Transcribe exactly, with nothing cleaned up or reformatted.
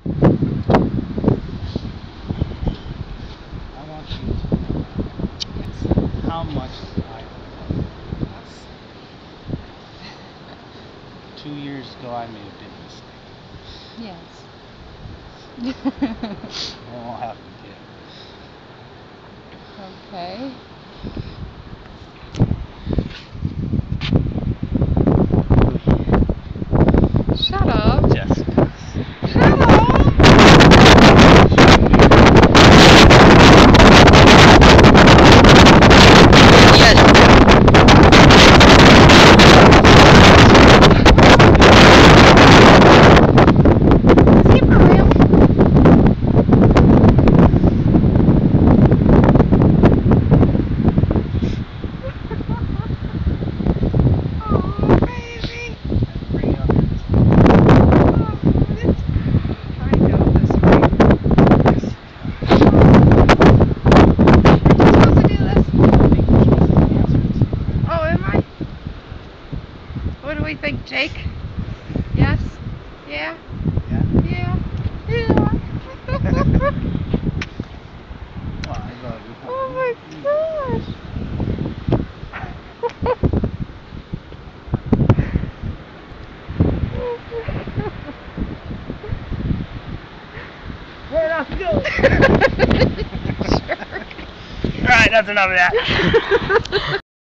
I want you to know how much I love us. Two years ago I made a big mistake. Yes. It won't happen again. Okay. Shut up. Jessica. Shut up. Yes. Is he for real? Oh, baby. Bring it up here. I know this way. Aren't you supposed to do this? I think you're supposed to answer it. Oh, am I? What do we think, Jake? Yes? Yeah? Yeah? Yeah? Yeah? Well, I love you. Oh my gosh! Right off, go! Sure. Alright, that's enough of that.